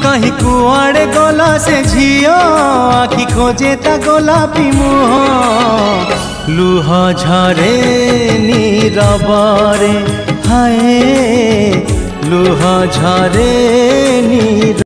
कहीं कुआड़े गला से झियो आखि खोजे ता गोलापी मुह लुह झरे नीरबरे हाय लुह झरे नीर